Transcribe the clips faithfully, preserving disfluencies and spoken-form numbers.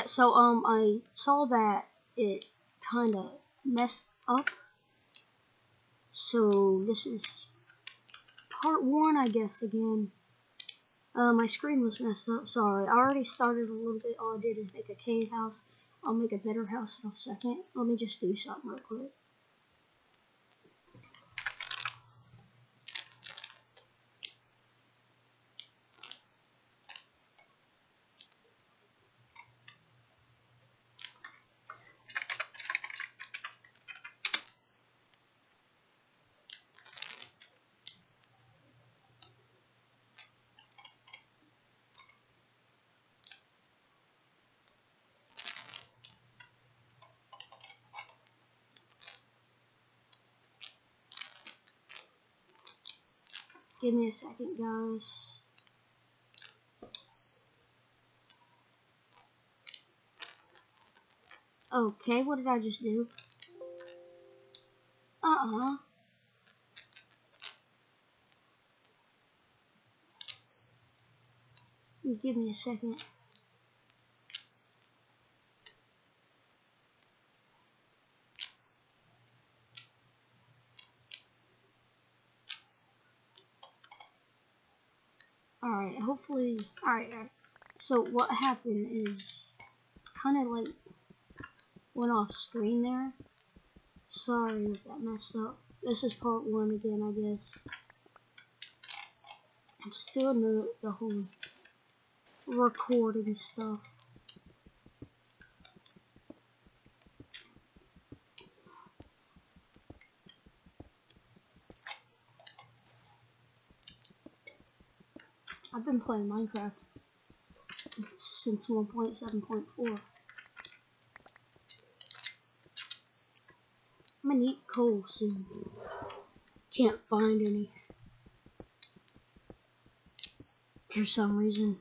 so um, I saw that it kind of messed up. So this is part one, I guess, again. Uh, my screen was messed up, sorry. I already started a little bit. All I did is make a cave house. I'll make a better house in a second. Let me just do something real quick. Give me a second, guys. Okay, what did I just do? Uh-uh. Give me a second. Alright, hopefully, alright, alright. So what happened is kind of like went off screen there. Sorry if that messed up. This is part one again, I guess. I'm still new at the whole recording stuff. I've been playing Minecraft since one point seven point four. I'm gonna need coal soon. Can't find any for some reason.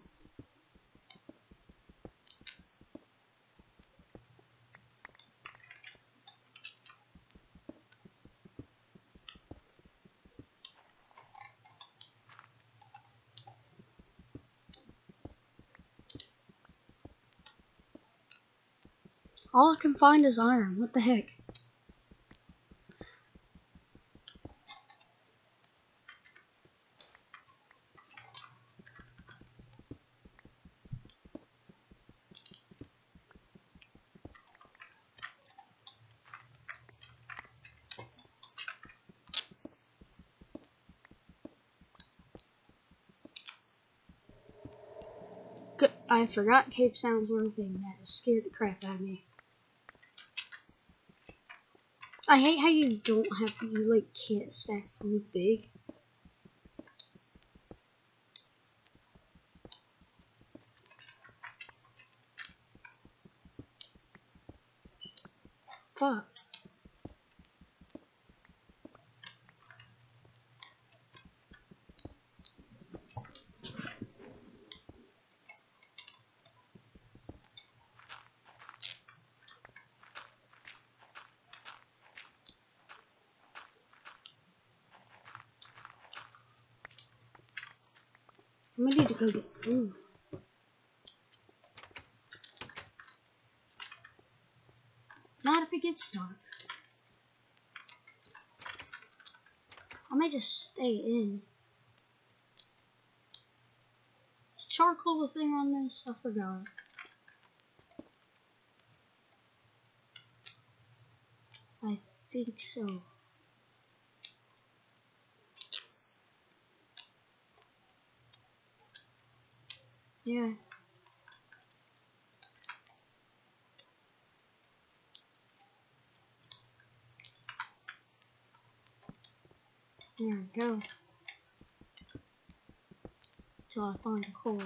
All I can find is iron. What the heck? I forgot cave sounds were a thing. That scared the crap out of me. I hate how you don't have, you like can't stack food big. Fuck. I'm gonna need to go get food. Not if it gets dark. I may just stay in. Is charcoal a thing on this? I forgot. I think so. Yeah. There we go. Till I find the coal.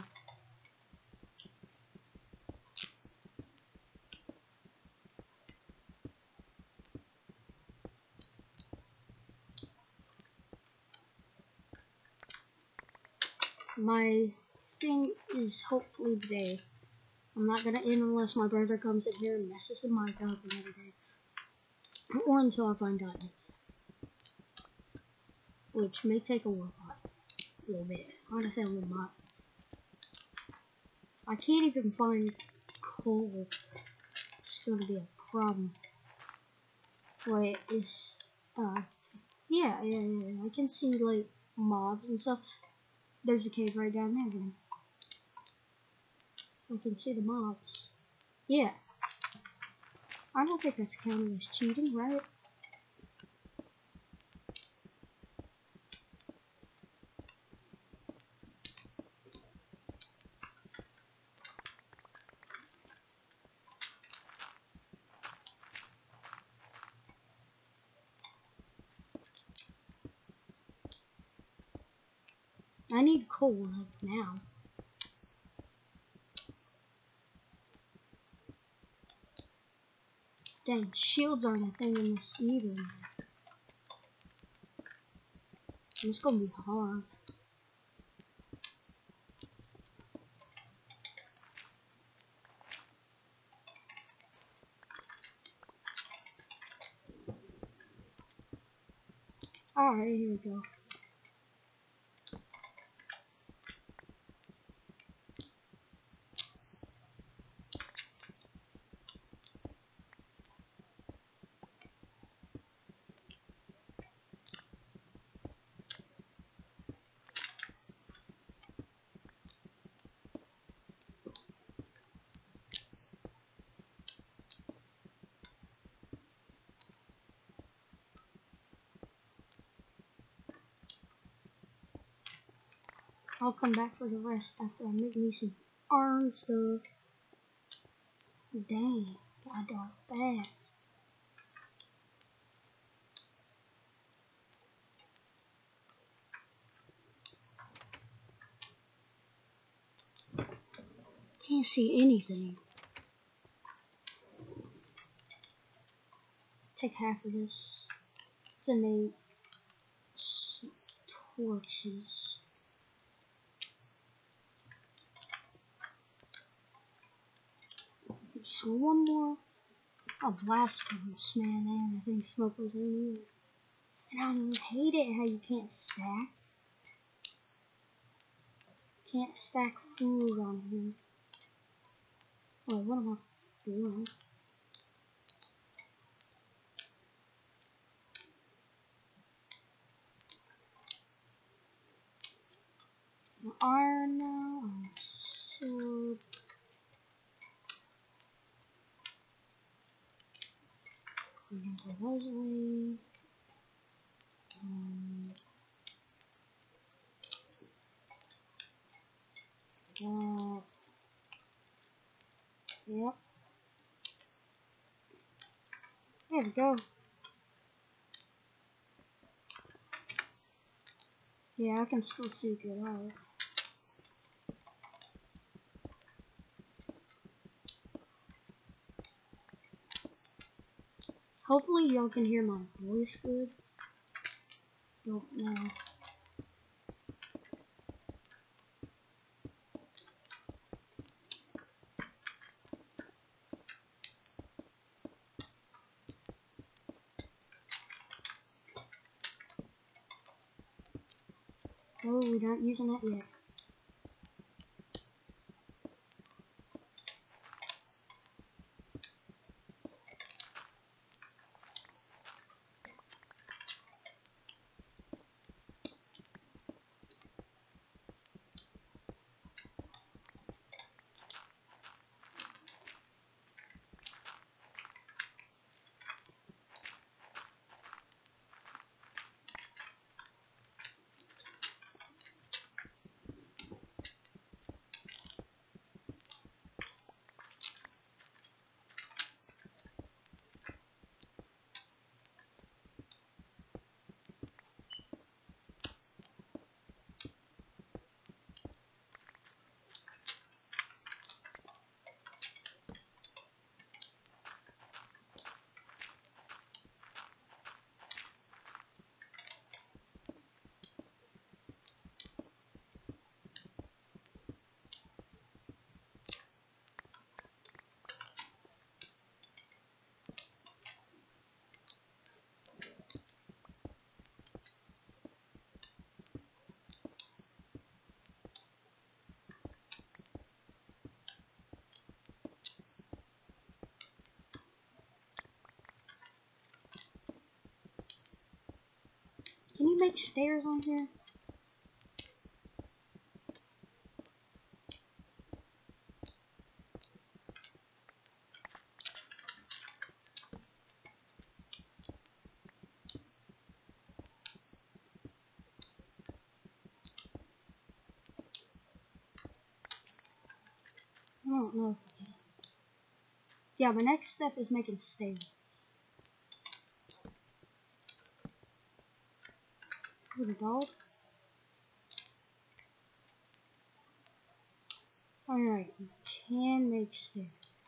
My thing is hopefully today. I'm not gonna end unless my brother comes in here and messes the mic up and everything. Or until I find diamonds. Which may take a while. A little bit. I'm gonna say a little bit. I can't even find coal. It's going to be a problem. Wait, is uh yeah, yeah, yeah, yeah. I can see like mobs and stuff. There's a cave right down there then. So I can see the mobs. Yeah. I don't think that's counted as cheating, right? I need coal like now. Dang, shields aren't a thing in this either. It's gonna be hard. Alright, here we go. I'll come back for the rest after I make me some iron stuff. Dang, got dark fast. Can't see anything. Take half of this to make torches. So one more. I'll blast furnace, man, and I think smoke was in here. And I hate it how you can't stack. Can't stack food on here. Oh, what am I doing? Iron now, so we're gonna throw those away. Um, that. Yep. There we go. Yeah, I can still see good out. Hopefully y'all can hear my voice good. Don't know. Oh, we're not using that yet. you make stairs on here? I don't know if we can. Yeah, the next step is making stairs. With a dog. Alright, we can make stairs.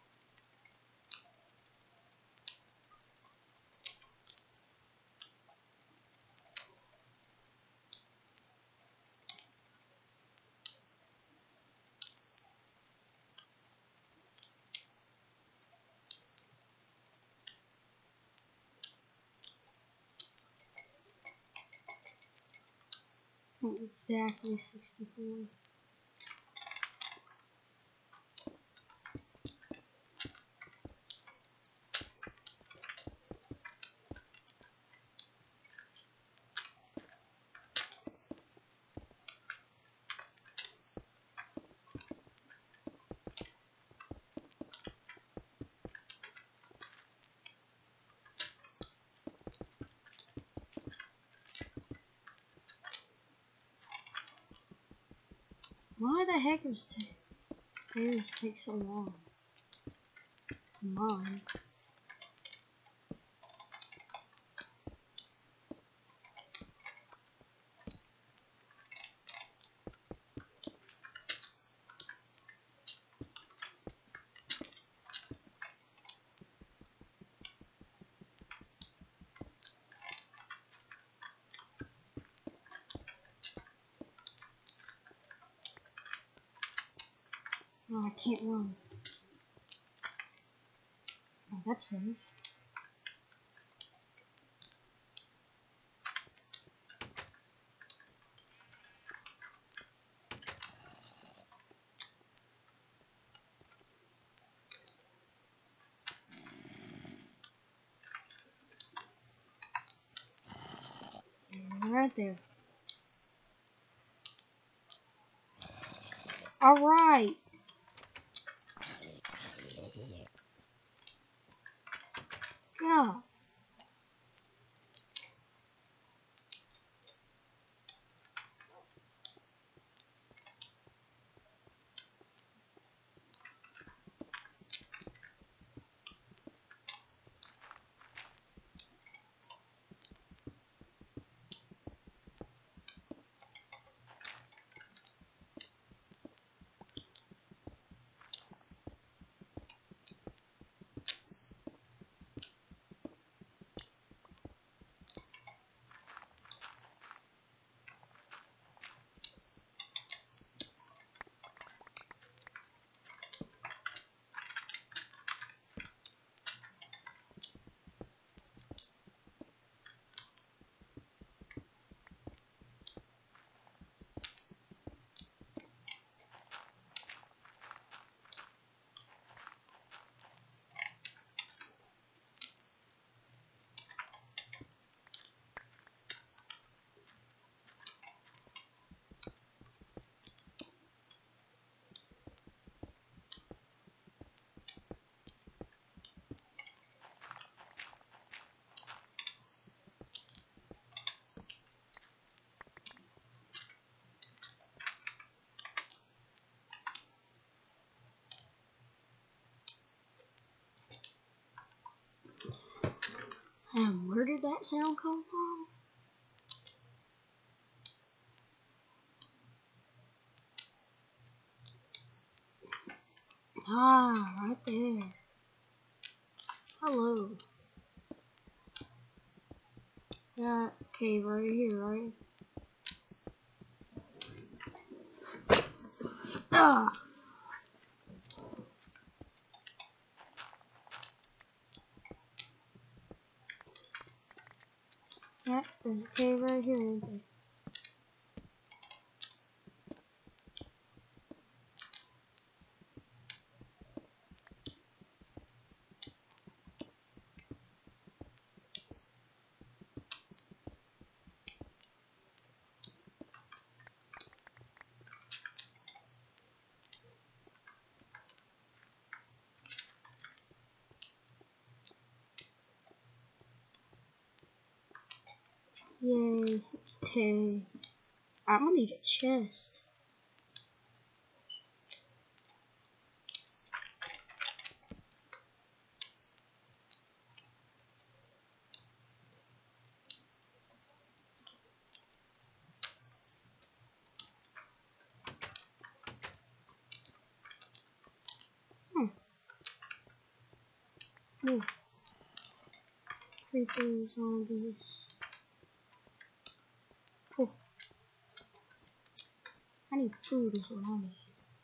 Exactly sixty-four. Why the heck does stairs take so long to mine? No, I can't run. Oh, that's finished. Right there. Alright. Yeah. And where did that sound come from? Ah, right there. Hello. That cave right here, right? Ah! Yeah, there's a cave right here, isn't there? Yay. Okay. I'm gonna need a chest. Hmm. Yeah. Creepers, zombies. Cool. I need food is what I need.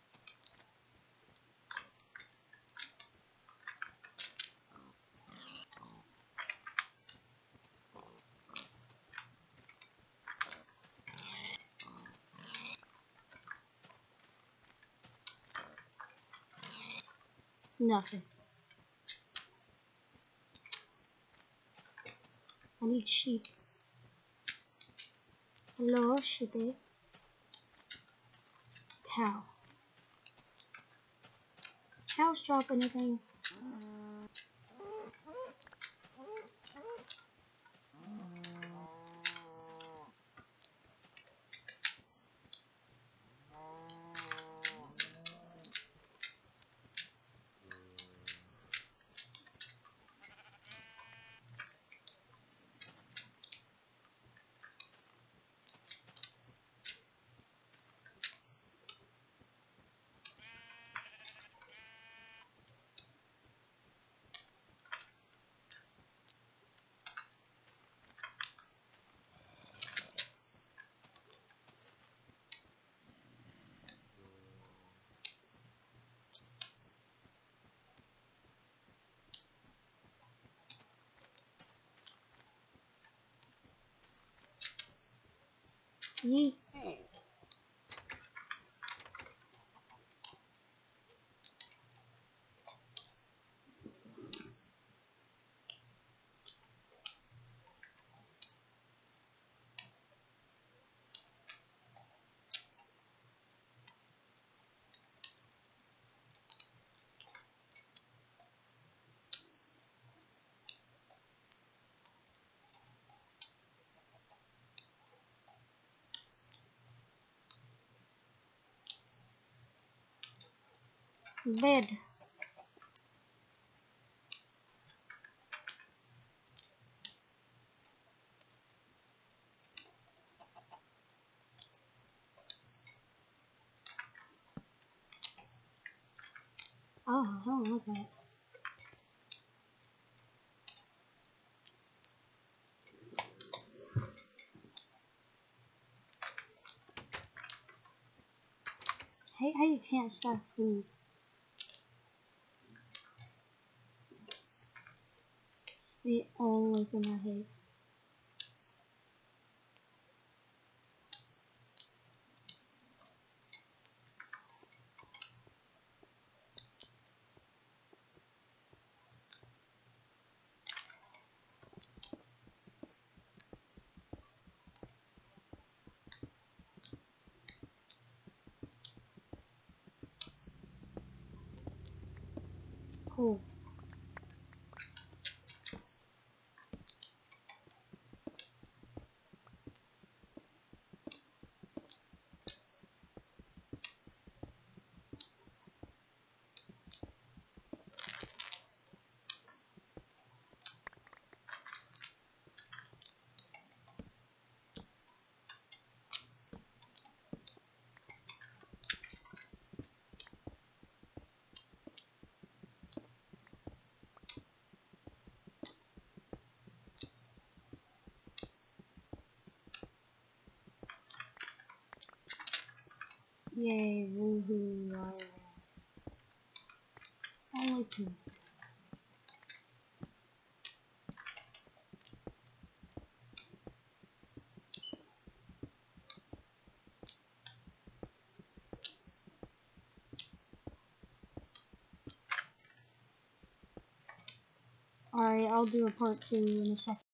Nothing. I need sheep. Hello, sheepy. Cow. Cows drop anything? Yeet. Bed. Oh, I don't like that. Hate how you can't stack food. It's the only thing I hate. Cool. Yay, woohoo, I I like you. Alright, I'll do a part two in a second.